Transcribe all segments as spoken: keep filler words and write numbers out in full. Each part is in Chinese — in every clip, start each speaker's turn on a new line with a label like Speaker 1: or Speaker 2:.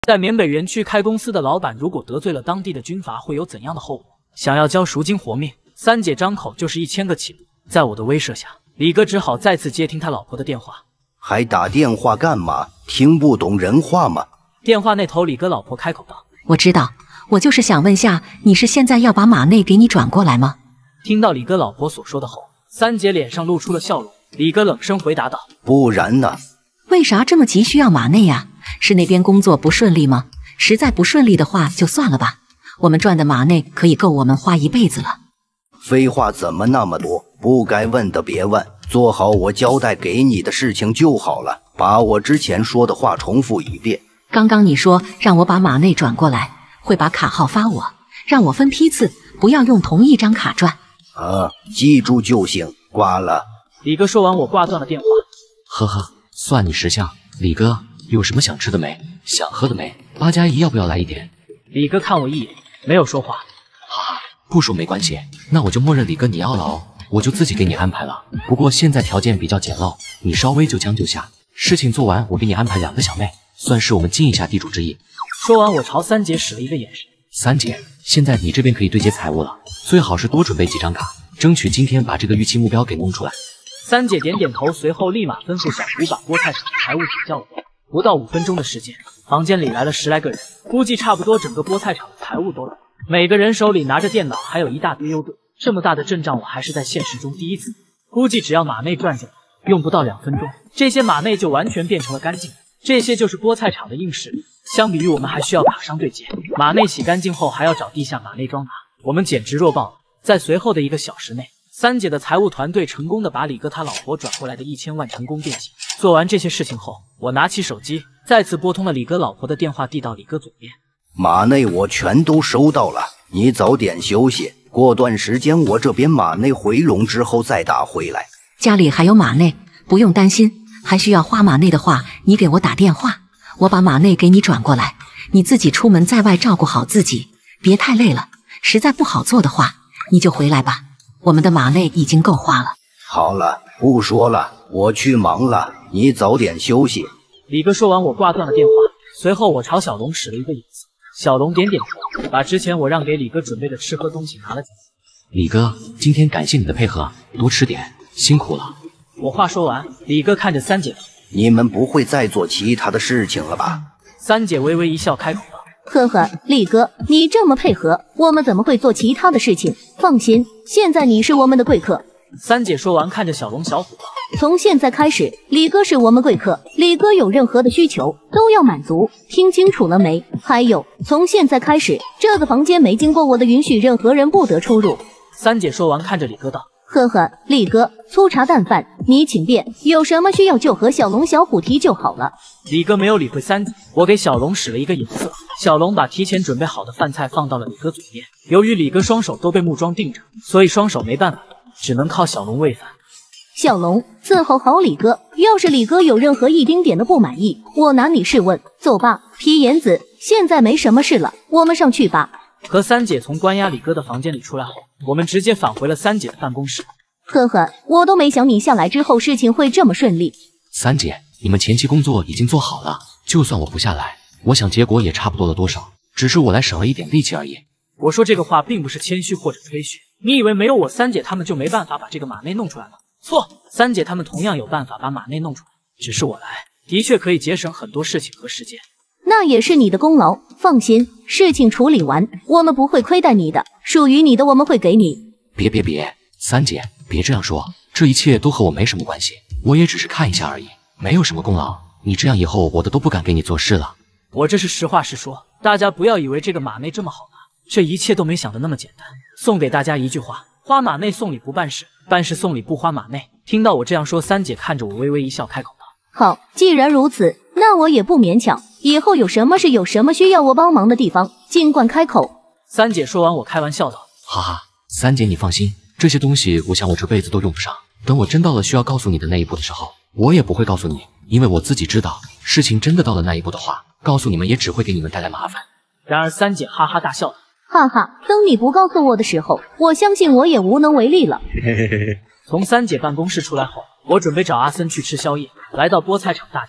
Speaker 1: 在缅北园区开公司的老板，如果得罪了当地的军阀，会有怎样的后果？想要交赎金活命，三姐张口就是一千个起步。在我的威慑下，李哥只好再次接听他老婆的电话。
Speaker 2: 还打电话干嘛？听不懂人话吗？
Speaker 1: 电话那头，李哥老婆开口道：“
Speaker 3: 我知道，我就是想问下，你是现在要把马内给你转过来吗？”
Speaker 1: 听到李哥老婆所说的后，三姐脸上露出了笑容。李哥冷声回答道：“
Speaker 2: 不然呢？
Speaker 3: 为啥这么急需要马内呀？是那边工作不顺利吗？实在不顺利的话，就算了吧。我们赚的马内可以够我们花一辈子了。”
Speaker 2: 废话怎么那么多？不该问的别问，做好我交代给你的事情就好了。把我之前说的话重复一遍。
Speaker 3: 刚刚你说让我把马内转过来，会把卡号发我，让我分批次，不要用同一张卡赚。
Speaker 2: 啊，记住就行。挂了。
Speaker 1: 李哥说完，我挂断了电话。
Speaker 4: 呵呵，算你识相。李哥，有什么想吃的没？想喝的没？八加一要不要来一点？
Speaker 1: 李哥看我一眼，没有说话。
Speaker 4: 哈哈，不说没关系，那我就默认李哥你要了哦，我就自己给你安排了。不过现在条件比较简陋，你稍微就将就下。事情做完，我给你安排两个小妹，算是我们尽一下地主之谊。
Speaker 1: 说完，我朝三姐使了一个眼神。
Speaker 4: 三姐，现在你这边可以对接财务了，最好是多准备几张卡，争取今天把这个预期目标给弄出来。
Speaker 1: 三姐点点头，随后立马吩咐小胡把菠菜场的财务请叫了过来。不到五分钟的时间，房间里来了十来个人，估计差不多整个菠菜场的财务都来，每个人手里拿着电脑，还有一大堆优盾。这么大的阵仗，我还是在现实中第一次。估计只要马内赚进来，用不到两分钟，这些马内就完全变成了干净。这些就是菠菜场的硬实力。相比于我们还需要卡商对接，马内洗干净后还要找地下马内装卡，我们简直弱爆了。在随后的一个小时内，三姐的财务团队成功的把李哥他老婆转过来的一千万成功变现。做完这些事情后，我拿起手机，再次拨通了李哥老婆的电话，递到李哥嘴边。
Speaker 2: 马内我全都收到了，你早点休息，过段时间我这边马内回笼之后再打回来。
Speaker 3: 家里还有马内，不用担心，还需要花马内的话，你给我打电话，我把马内给你转过来。你自己出门在外照顾好自己，别太累了，实在不好做的话，你就回来吧。我们的马内已经够花了。
Speaker 2: 好了，不说了，我去忙了，你早点休息。
Speaker 1: 李哥说完，我挂断了电话。随后我朝小龙使了一个眼色，小龙点点头，把之前我让给李哥准备的吃喝东西拿了进来。
Speaker 4: 李哥，今天感谢你的配合，多吃点，辛苦了。
Speaker 1: 我话说完，李哥看着三姐，
Speaker 2: 你们不会再做其他的事情了吧？
Speaker 1: 三姐微微一笑，开口道：“
Speaker 5: 呵呵，李哥，你这么配合，我们怎么会做其他的事情？放心，现在你是我们的贵客。”
Speaker 1: 三姐说完，看着小龙小虎道：“
Speaker 5: 从现在开始，李哥是我们贵客，李哥有任何的需求都要满足，听清楚了没？还有，从现在开始，这个房间没经过我的允许，任何人不得出入。”
Speaker 1: 三姐说完，看着李哥道：“
Speaker 5: 呵呵，李哥，粗茶淡饭，你请便，有什么需要就和小龙、小虎提就好了。”
Speaker 1: 李哥没有理会三姐，我给小龙使了一个眼色，小龙把提前准备好的饭菜放到了李哥嘴边。由于李哥双手都被木桩定着，所以双手没办法，只能靠小龙喂饭。
Speaker 5: 小龙，伺候好李哥，要是李哥有任何一丁点的不满意，我拿你试问。走吧，皮炎子，现在没什么事了，我们上去吧。
Speaker 1: 和三姐从关押李哥的房间里出来后，我们直接返回了三姐的办公室。
Speaker 5: 呵呵，我都没想你下来之后事情会这么顺利。
Speaker 4: 三姐，你们前期工作已经做好了，就算我不下来，我想结果也差不多了多少，只是我来省了一点力气而已。
Speaker 1: 我说这个话并不是谦虚或者吹嘘，你以为没有我三姐他们就没办法把这个马内弄出来吗？错，三姐他们同样有办法把马内弄出来，只是我来，的确可以节省很多事情和时间。
Speaker 5: 那也是你的功劳，放心，事情处理完，我们不会亏待你的，属于你的我们会给你。
Speaker 4: 别别别，三姐，别这样说，这一切都和我没什么关系，我也只是看一下而已，没有什么功劳。你这样以后我的都不敢给你做事了。
Speaker 1: 我这是实话实说，大家不要以为这个马内这么好拿，这一切都没想的那么简单。送给大家一句话，花马内送礼不办事，办事送礼不花马内。听到我这样说，三姐看着我微微一笑，开口道：“
Speaker 5: 好，既然如此，那我也不勉强，以后有什么事有什么需要我帮忙的地方，尽管开口。”
Speaker 1: 三姐说完，我开玩笑道：“
Speaker 4: 哈哈，三姐你放心，这些东西我想我这辈子都用不上，等我真到了需要告诉你的那一步的时候，我也不会告诉你，因为我自己知道，事情真的到了那一步的话，告诉你们也只会给你们带来麻烦。”
Speaker 1: 然而三姐哈哈大笑道：“
Speaker 5: 哈哈，等你不告诉我的时候，我相信我也无能为力了。”
Speaker 1: 从三姐办公室出来后，我准备找阿森去吃宵夜。来到菠菜场大厅，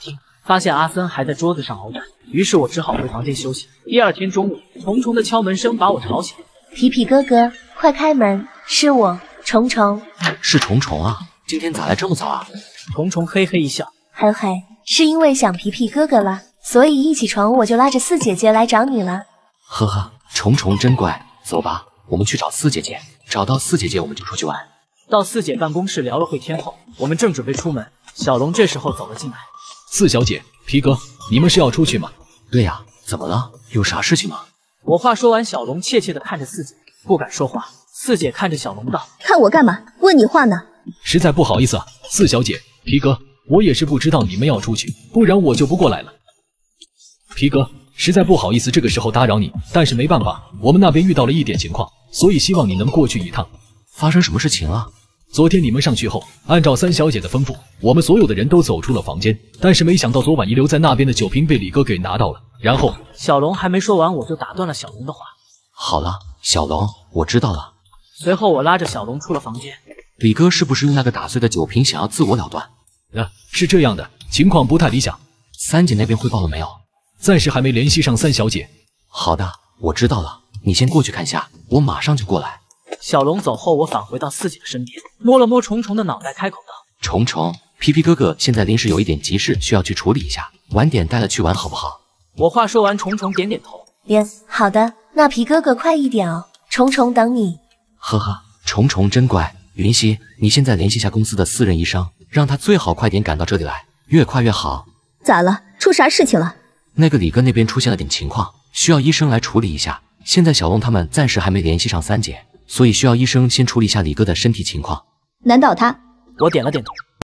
Speaker 1: 发现阿森还在桌子上鏖战，于是我只好回房间休息。第二天中午，虫虫的敲门声把我吵醒。
Speaker 6: 皮皮哥哥，快开门，是我，虫虫。
Speaker 4: 是虫虫啊，今天咋来这么早啊？
Speaker 1: 虫虫嘿嘿一笑，
Speaker 6: 嘿嘿，是因为想皮皮哥哥了，所以一起床我就拉着四姐姐来找你了。
Speaker 4: 呵呵，虫虫真乖，走吧，我们去找四姐姐。找到四姐姐，我们就出去玩。
Speaker 1: 到四姐办公室聊了会天后，我们正准备出门，小龙这时候走了进来。
Speaker 7: 四小姐，皮哥，你们是要出去吗？
Speaker 4: 对呀，怎么了？有啥事情吗？
Speaker 1: 我话说完，小龙怯怯地看着四姐，不敢说话。四姐看着小龙道：“
Speaker 5: 看我干嘛？问你话呢。”
Speaker 7: 实在不好意思啊，四小姐，皮哥，我也是不知道你们要出去，不然我就不过来了。皮哥，实在不好意思，这个时候打扰你，但是没办法，我们那边遇到了一点情况，所以希望你能过去一趟。
Speaker 4: 发生什么事情了？
Speaker 7: 昨天你们上去后，按照三小姐的吩咐，我们所有的人都走出了房间，但是没想到昨晚遗留在那边的酒瓶被李哥给拿到了。然后
Speaker 1: 小龙还没说完，我就打断了小龙的话。
Speaker 4: 好了，小龙，我知道了。
Speaker 1: 随后我拉着小龙出了房间。
Speaker 4: 李哥是不是用那个打碎的酒瓶想要自我了断？
Speaker 7: 啊，是这样的，情况不太理想。
Speaker 4: 三姐那边汇报了没有？
Speaker 7: 暂时还没联系上三小姐。
Speaker 4: 好的，我知道了，你先过去看下，我马上就过来。
Speaker 1: 小龙走后，我返回到四姐的身边，摸了摸虫虫的脑袋，开口道：“
Speaker 4: 虫虫，皮皮哥哥现在临时有一点急事，需要去处理一下，晚点带了去玩好不好？”
Speaker 1: 我话说完，虫虫点点头。
Speaker 6: 连，好的，那皮哥哥快一点哦，虫虫等你。
Speaker 4: 呵呵，虫虫真乖。云溪，你现在联系下公司的私人医生，让他最好快点赶到这里来，越快越好。
Speaker 5: 咋了？出啥事情了？
Speaker 4: 那个李哥那边出现了点情况，需要医生来处理一下。现在小龙他们暂时还没联系上三姐，所以需要医生先处理一下李哥的身体情况。
Speaker 5: 难道他？
Speaker 1: 我点了点头。